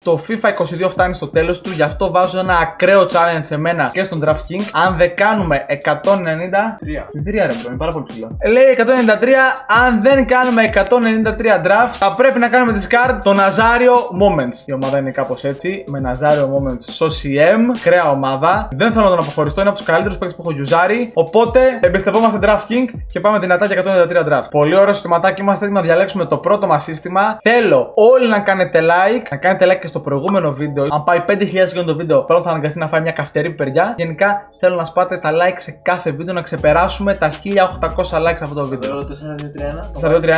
Το FIFA 22 φτάνει στο τέλος του, γι' αυτό βάζω ένα ακραίο challenge σε μένα και στον DraftKings. Αν δεν κάνουμε 193. 3 ρε μπρο, είναι πάρα πολύ ψηλό. Λέει 193, αν δεν κάνουμε 193 draft, θα πρέπει να κάνουμε discard το Nazario Moments. Η ομάδα είναι κάπως έτσι, με Nazario Moments στο CM. Κρέα ομάδα. Δεν θέλω να τον αποχωριστώ, είναι από τους καλύτερους παίκτες που έχω γιουζάρει. Οπότε εμπιστευόμαστε DraftKings και πάμε δυνατά για 193 draft. Πολύ ωραίο συστηματάκι, είμαστε έτοιμοι να διαλέξουμε το πρώτο μας σύστημα. Θέλω όλοι να κάνετε like, να κάνετε like και στο προηγούμενο βίντεο. Αν πάει 5.000 για το βίντεο, πρώτα θα αναγκαστεί να φάει μια καυτερή πιπεριά. Γενικά θέλω να σπάτε τα like σε κάθε βίντεο, να ξεπεράσουμε τα 1.800 likes αυτό το βίντεο. 4-2-3-1. 4-2-3-1.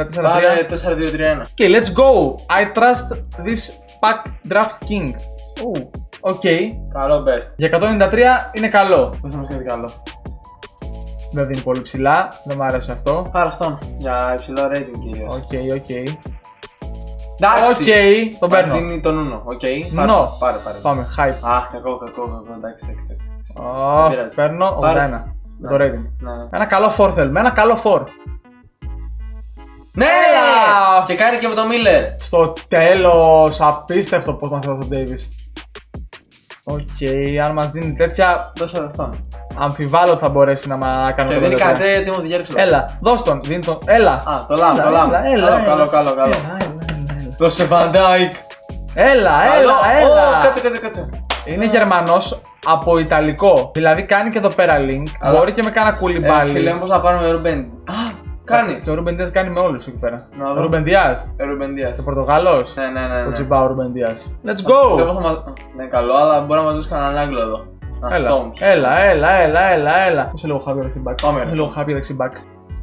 Okay, let's go. I trust this pack DraftKings. Οκ. Καλό best. Για 193 είναι καλό. Δεν θα μας κάνει καλό. Δεν δίνει πολύ ψηλά, δεν μου άρεσε αυτό. Πάρε αυτόν. Για υψηλό rating κυρίως. Οκ. Εντάξει. Οκ, τον παίρνω. Δίνει τον Uno. Οκ. Πάρε. Πάμε, hype. Αχ, κακό. Εντάξει. Παίρνω 81. Το rating. Ναι. Ένα καλό 4 θέλουμε, ένα καλό 4. Ναι! Και κάνει και με το Miller. Στο τέλος, απίστευτο πως μας έδωσε ο Davis. Οκ, αν μας δίνει τέτοια, Δώσε αυτόν. αμφιβάλλω ότι θα μπορέσει να κάνει Και το δίνει τέτοιο. κάτι, τι μου διέρξε. Έλα, δώσ' τον, δίνει τον, έλα. Α, το λάμ. Καλό. Δώσε Van Dijk. Έλα. Κάτσε. Είναι Γερμανός από Ιταλικό. Δηλαδή κάνει και εδώ πέρα link. Αλλά... Μπορεί και με κάνα κουλιμπάλι. Φίλε, πώς θα πάρουμε Ruben. Α, κάνει. Και ο Ruben Dias κάνει με όλους εκεί πέρα. Να Ο δω. Ruben Dias. Ruben Dias. Και Πορτογάλος. Ναι. Ο Τσιμπά ο Ruben Dias. Let's go! Πιστεύω θα μας... Ναι, καλό, αλλά μπορεί να μας δώσει κανέναν Άγγλο εδώ. Έλα. Πόσο λίγο χάπι δεξιμπάκ. Πάμε. Πόσο λίγο χάπι δεξιμπάκ.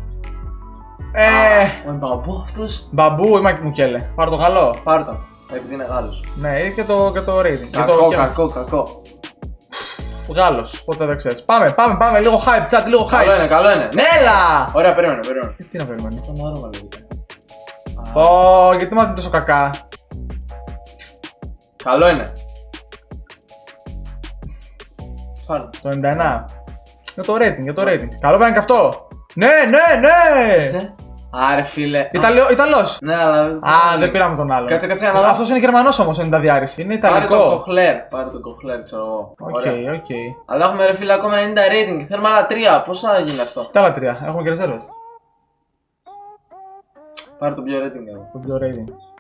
Ο Μπαμπού αυτός. Μπαμπού ή Μακιμουκέλε. Πάρ' το καλό. Πάρ' τον. Επειδή είναι Γάλλος. Ναι, και το rating. Κακό. Γάλλος, ποτέ δεν ξέρεις. Πάμε, λίγο hype, chat, λίγο hype. Καλό είναι. Ναι, έλα! Ωραία, περίμενε. Τι να περιμένει. Τον άρωμα λέγεται. Γιατί μας είναι τόσο κακά. Καλό είναι. Πάρ' Το 99. Για το rating. Καλό πάει και αυτό. Ναι. Άρε φίλε. Ιταλός. Ναι, αλλά. Δεν πήραμε τον άλλο. Κάτσε να δω. Αυτός είναι Γερμανός όμως, είναι τα διάρρηση. Είναι Ιταλικό. Πάρε τον Κοχλέρ, ξέρω εγώ. Οκ. Αλλά έχουμε ρε φίλε ακόμα 90 rating. Θέλουμε άλλα 3. Πώς θα γίνει αυτό. Τα άλλα 3, έχουμε και ρεζέρβες. Πάρε το πιο rating εδώ. Το πιο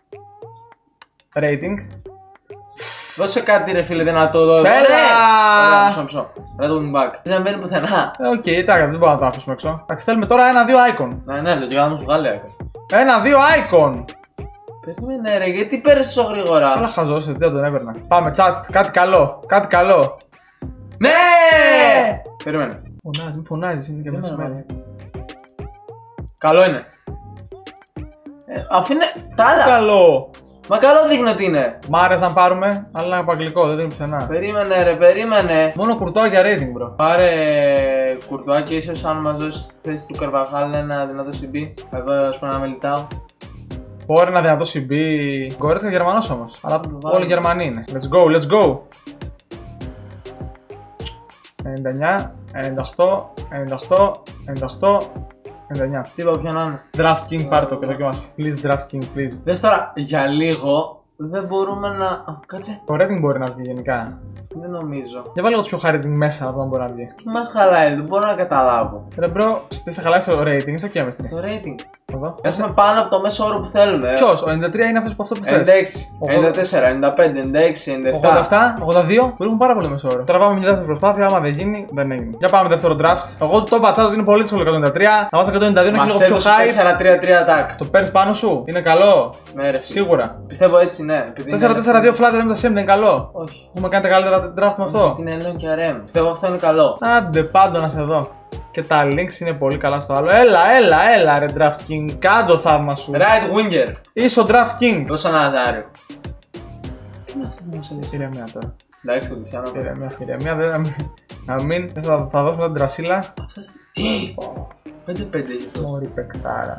rating. Δώσε κάτι ρε φίλε δυνατό εδώ. Έλα! Μισό. Ρε το back. Δεν να μπαίνει πουθενά. Οκ, εντάξει, δεν μπορούμε να το αφήσουμε έξω. Εντάξει, θέλουμε τώρα 1-2 icon. Ναι, λογικά θα μας βγάλει icon. 1-2 icon. Περίμενε ρε, γιατί παίρνεις τόσο γρήγορα. Καλά χαζός, δεν τον έπαιρνα. Πάμε, chat, κάτι καλό. Ναι! Περίμενε. Μην φωνάζεις, είναι και μεσημέρι. Καλό είναι. Αφού είναι τα άλλα. Καλό. Μα καλό δείχνει ότι είναι. Μ' άρεσε να πάρουμε, αλλά είναι από αγγλικό, δεν δίνει πουθενά. Περίμενε. Μόνο κουρτό για rating, bro. Πάρε κουρτουάκι, ίσως αν μας δώσει τη θέση του Καρβαχάλ ένα δυνατό CB. Εδώ ας πούμε να μελιτάω. Μπορεί ένα δυνατό CB. Γκορές είναι Γερμανός όμως. Αλλά όλοι Γερμανοί είναι. Let's go. 99. Τι είπα ποιο να είναι. DraftKings πάρ' το και δοκιμάσαι. Please DraftKings, please. Δες τώρα, για λίγο δεν μπορούμε να... Κάτσε. Το rating μπορεί να βγει γενικά. Δεν νομίζω. Για βάλε λίγο πιο high rating μέσα να δω αν μπορεί να βγει. Τι μας χαλάει, δεν μπορώ να καταλάβω. Ρε μπρο, τι σε χαλάει στο rating, στο και έμεστε. Στο rating. Εδώ. Έχουμε πάνω από το μέσο όρο που θέλουμε. Ποιος, ο 93 είναι αυτός που αυτό που θες. 96, 94, 95, 96, 87, 97. 82, που έχουν πάρα πολύ μέσο όρο. Τραβάμε μια δεύτερη προσπάθεια, άμα δεν γίνει, δεν έγινε. Για πάμε δεύτερο draft. Εγώ το πατσάτο ότι είναι πολύ δύσκολο 193. Να βάζω 192 είναι λίγο πιο high. 4-3-3 attack. Το παίρνεις πάνω σου, είναι καλό. Ναι, ρε, σίγουρα. Πιστεύω έτσι, ναι. 4-4-2 flat με τα sim είναι καλό. Όχι. Έχουμε κάνει τα καλύτερα draft με αυτό. Είναι Elon και RM. Πιστεύω αυτό είναι καλό. Άντε πάντο να σε δω. Και τα links είναι πολύ καλά στο άλλο. Έλα ρε DraftKings, κάντο θαύμα σου. Right winger. Είσαι ο DraftKings. Δώσα ένα Ναζάριο. Τι είναι αυτό που μου σε λέει. Ηρεμία τώρα. Εντάξει, το Κριστιανό. Ηρεμία, να μην. Θα δώσουμε την τρασίλα. Αυτές. 5-5 γι' αυτό. Μωρή παικτάρα.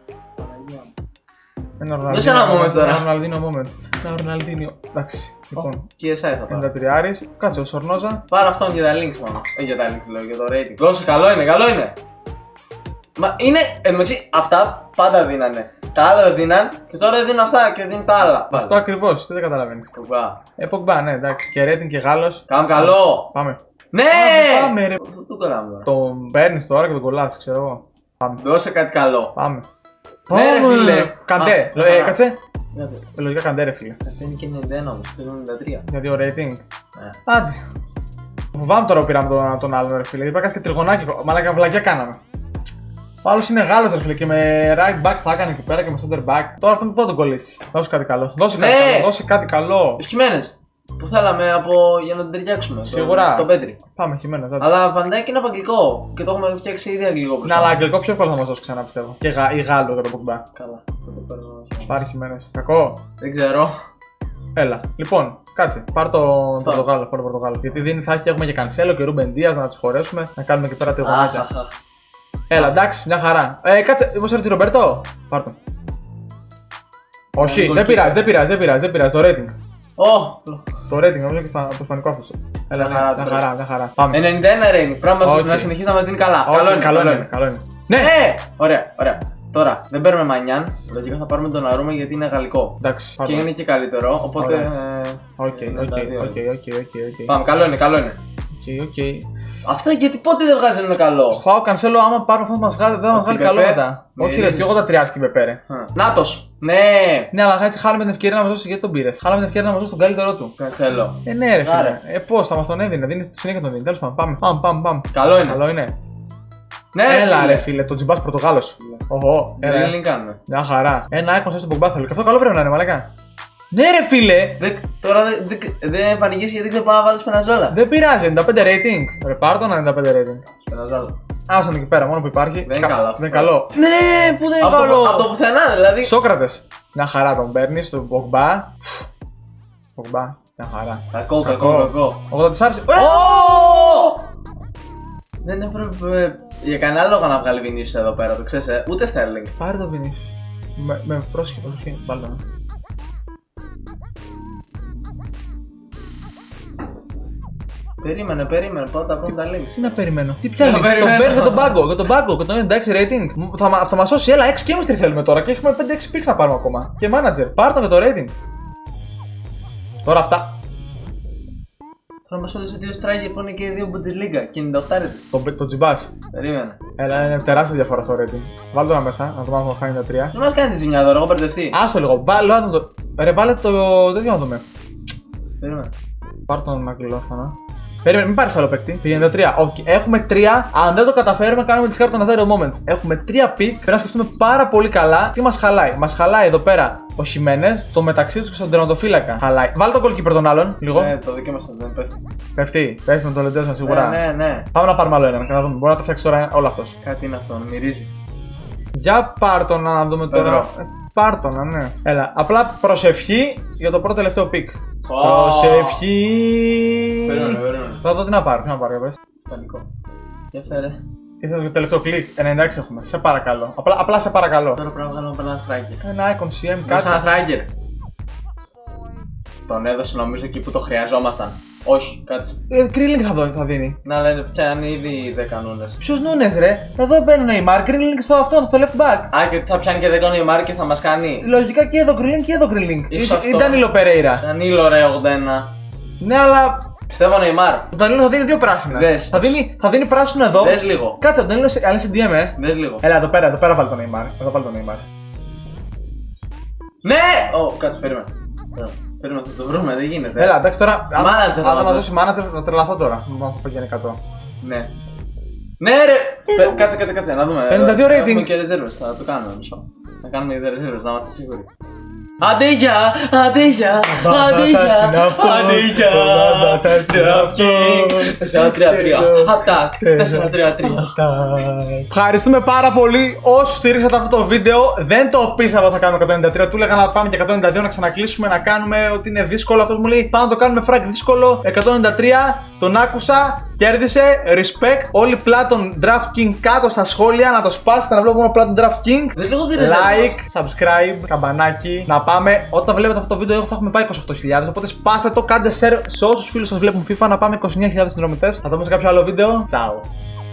Δώσε ένα moment τώρα. Ένα Ροναλντίνιο. Εντάξει. Λοιπόν. KSI θα πάρω. 93. Κάτσε ο Σορνόζα. Πάρω αυτόν για τα links μόνο. Για τα links λέω, για το rating. Δώσε, καλό είναι. Μα είναι, εν τω μεταξύ, αυτά πάντα δίνανε. Τα άλλα δεν δίναν και τώρα δεν δίνουν αυτά και δίνουν τα άλλα. Αυτό ακριβώς, τι δεν καταλαβαίνεις. Πογμπά. Ναι, εντάξει. Και rating και Γάλλος. Κάνουμε καλό. Πάμε. Ναι! Πάμε, ρε. Αυτό το κάναμε. Τον παίρνεις τώρα και τον κολλάς, ξέρω εγώ. Πάμε. Δώσε κάτι καλό. Πάμε. Ναι, ρε φίλε. Καντέ. Κάτσε. Λογικά καντέ, ρε φίλε. Αυτό είναι και 91 όμως, το 93. Για δύο rating. Άντε. Φοβάμαι τώρα που πήραμε τον άλλον, ρε φίλε. Είπα και τριγωνάκι. Μαλάκα βλακιά κάναμε. Ο άλλος είναι Γάλλος, ρε φίλε, και με right back θα έκανε εκεί πέρα και με center back. Τώρα αυτό δεν τον κολλήσει. Δώσε κάτι καλό. Δώσε κάτι καλό. Χιμένες. Που θέλαμε για να την ταιριάξουμε. Σίγουρα. Το Πέτρι. Πάμε, Χιμένες. Αλλά Βαντάκ είναι από αγγλικό και το έχουμε φτιάξει ήδη αγγλικό Ναι, αλλά αγγλικό πιο εύκολο θα μας δώσει ξανά, πιστεύω. Και ή Γάλλο για το Pogba. Καλά. Πάρει Χιμένες. Κακό. Δεν ξέρω. Έλα. Λοιπόν, κάτσε. Πάρ το Πορτογάλο. Γιατί θα έχουμε και Κανσέλο και Ρούμπεν Δίας να τους χωρέσουμε. Να κάνουμε και πέρα τριγωνάκια. Έλα, εντάξει, μια χαρά. Κάτσε, μου έρθει Ρομπέρτο. Πάρ' το. Όχι, δεν πειράζει, το rating. Το rating, νομίζω και το ισπανικό αυτό. Έλα, μια χαρά. Πάμε. 91 rating, πράγμα να συνεχίσει να μας δίνει καλά. Καλό είναι. Ναι! Ωραία. Τώρα, δεν παίρνουμε Μανιάν, λογικά θα πάρουμε τον Αρούμε γιατί είναι γαλλικό. Εντάξει, και είναι και καλύτερο, οπότε... Οκ. Πάμε, καλό είναι. Αυτά γιατί πότε δεν βγάζει ένα καλό. Πάω Κανσέλο, άμα πάρουμε αυτό θα μας βγάλει καλό μετά. Όχι ρε, και εγώ τα τριάσκει με πέρε. Νάτος, ναι. Ναι, αλλά έτσι χάλαμε την ευκαιρία να μας δώσει γιατί τον πήρες. Χάλαμε την ευκαιρία να μας δώσει τον καλύτερό του. Κανσέλο. Ναι ρε φίλε. Πώς θα μας τον έδινε, δίνει συνέχεια τον δίνει. Τέλος πάντων, πάμε. Καλό είναι. Ναι, έλα ρε φίλε, το τζιμπάς Πορτογάλος. Οχο, δεν κάνουμε. Μια χαρά. Ένα έκονα στον Pogba θέλω. Και αυτό καλό πρέπει να είναι, μαλάκα. Ναι, ρε φίλε! Τώρα δεν πανηγύρισε γιατί δεν πάω να βάλω Σπεναζόλα. Δεν πειράζει, 95 rating. Ρε πάρ' το 95 rating. Σπεναζόλα. Άστον εκεί πέρα, μόνο που υπάρχει. Δεν είναι καλό. Δεν είναι καλό. Ναι, που δεν είναι καλό. Από το πουθενά δηλαδή. Σόκρατες. Μια χαρά τον παίρνει στον Pogba. Pogba, μια χαρά. Κακό. 84. Δεν έπρεπε για κανένα λόγο να βγάλει Vinicius εδώ πέρα, το ξέρεις, ούτε Sterling. Πάρε το Vinicius. Με πρόσχετο, βάλτε το. Περίμενε, πρώτα τα links. Τι να περιμένω. Τι πια links, τον παίρνει για τον πάγκο και τον 96 rating. Θα μας σώσει, έλα 6 chemistry θέλουμε τώρα και έχουμε 5-6 picks να πάρουμε ακόμα. Και manager, πάρ' το για το rating. Τώρα αυτά. Τώρα μας έδωσε 2 striker που είναι και 2 Bundesliga και 98. Το τζιμπάς. Περίμενε. Έλα, είναι τεράστια διαφορά στο rating. Βάλτε το ένα μέσα, να το μάθουμε να χάνει τα 3. Δεν μας κάνει τη ζημιά τώρα, έχω μπερδευτεί. Άστο λίγο, βάλε το τέτοιο να δούμε. Περίμενε. Πάρ' τον αγγλόφωνα. Περίμενε, μην πάρεις άλλο παίκτη. Πηγαίνει 3. Okay. Έχουμε 3. Αν δεν το καταφέρουμε, κάνουμε τη κάρτα Nazario Moments. Έχουμε 3 pick. Πρέπει να σκεφτούμε πάρα πολύ καλά τι μας χαλάει. Μας χαλάει εδώ πέρα ο Χιμένες, το μεταξύ του και στον τερματοφύλακα. Χαλάει. Βάλε τον goalkeeper των άλλων. Λίγο. Ναι, το δίκαιο μας δεν πέφτει. Πέφτει με το Λεντέζα σίγουρα. Ναι. Πάμε να πάρουμε άλλο έναν και να δούμε. Μπορεί να το φτιάξει τώρα όλο αυτό. Κάτι είναι αυτό, μυρίζει. Για πάρ' τον να δούμε τώρα. Πάρ' τον, ναι. Έλα. Απλά προσευχή για το πρώτο τελευταίο pick. Προσευχή. Περίμενε. Θα δω τι να πάρω, πες. Πανικό. Για φέρε. Ήρθε το τελευταίο κλικ, 96 έχουμε. Σε παρακαλώ. Απλά σε παρακαλώ. Τώρα πρέπει να βγάλουμε ένα striker. Ένα icon CM κάτι. Ένα striker. Τον έδωσε νομίζω εκεί που το χρειαζόμασταν. Όχι, κάτσε. Κρίλινγκ θα δίνει. Να λένε πιάνει ήδη 10 νούνες. Ποιος νούνες ρε? Εδώ μπαίνει ο Neymar, Κρίλινγκ στο left back. Α, και θα πιάνει και 10 ο Neymar και θα μας κάνει. Λογικά και εδώ Κρίλινγκ και εδώ Κρίλινγκ. Ή Ντανίλο Περέιρα. Ντανίλο ρε 81. Ναι, αλλά. Πιστεύω Neymar. Ο Ντανίλο θα δίνει 2 πράσινα. Θα δίνει πράσινο εδώ. Δες λίγο. Κάτσε, ο Ντανίλο αν είσαι DM, Δες λίγο. Έλα εδώ πέρα βάλει τον Neymar. Εδώ βάλει τον Neymar. Ναι! Κάτσε, περίμενε. Περίμενε, θα το βρούμε, δεν γίνεται. Έλα, εντάξει τώρα. Manager αν μας δώσει manager, θα τρελαθώ τώρα. Μου μας το πηγαίνει 100. Ναι. Ναι, ρε! Κάτσε, να δούμε. 52 rating. Έχουμε και reserves, θα το κάνουμε μισό. Θα κάνουμε reserves, να είμαστε σίγουροι. Αντίγια! Αντίγια! 4-3-3. Attack! 4-3-3. Ευχαριστούμε πάρα πολύ όσους στηρίξατε αυτό το βίντεο. Δεν το πίστευα ότι θα κάνουμε 193. Του έλεγα να πάμε και 192 να ξανακλείσουμε, να κάνουμε ότι είναι δύσκολο. Αυτός μου λέει πάμε να το κάνουμε frag δύσκολο. 193. Τον άκουσα. Κέρδισε. Respect. Όλοι πλάτων DraftKings κάτω στα σχόλια να το σπάσετε να βλέπουμε πλάτων DraftKings. Like, subscribe, καμπανάκι. Να πάμε. Όταν βλέπετε αυτό το βίντεο θα έχουμε πάει 28.000. Οπότε σπάστε το, κάντε share σε όσους φίλους σας βλέπουν FIFA να πάμε 29.000 συνδρομητές. Θα δούμε σε κάποιο άλλο βίντεο. Ciao.